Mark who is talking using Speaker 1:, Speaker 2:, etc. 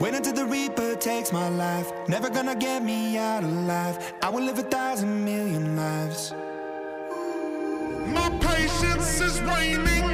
Speaker 1: Wait until the Reaper takes my life. Never gonna get me out alive. I will live 1,000,000,000 lives.
Speaker 2: My patience is waning.